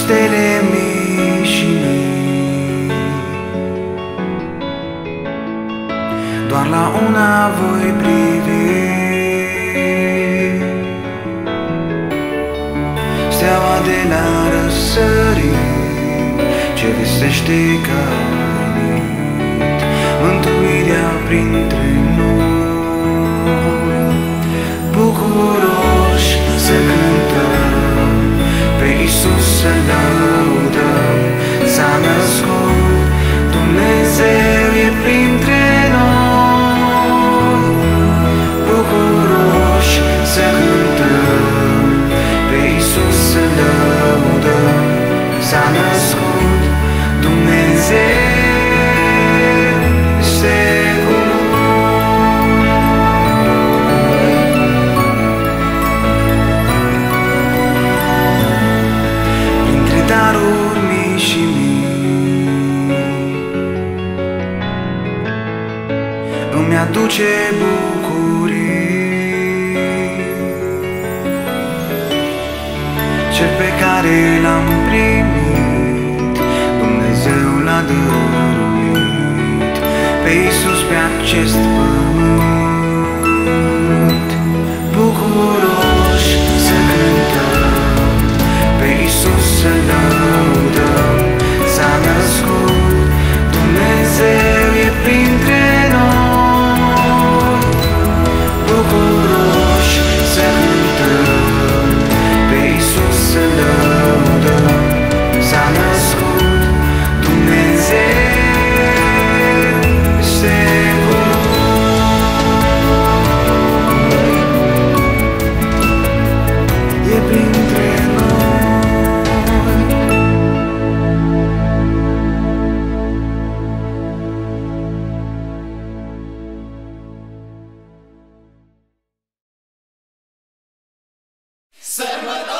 stele mii și mii. Doar la una voi privi, steaua de la răsărit, ce vestește că a venit mântuirea printre noi. Bucuroși să cântăm, pe Iisus să lăudăm, s-a născut, Dumnezeu e printre noi. Bucuroși să cântăm, pe Iisus să lăudăm, s-a născut, Dumnezeu este cu noi. Printre daruri mii și mii, îmi aduce bucurii, cel pe care l-am primit, Dumnezeu l-a dăruit, pe Iisus pe acest pământ. Bucuroși să cântăm, pe Iisus să lăudăm, s-a născut, Dumnezeu e printre noi. Bucuroși să cântăm, pe Iisus să lăudăm, s-a născut, Dumnezeu este cu noi. E printre noi. Sărbători!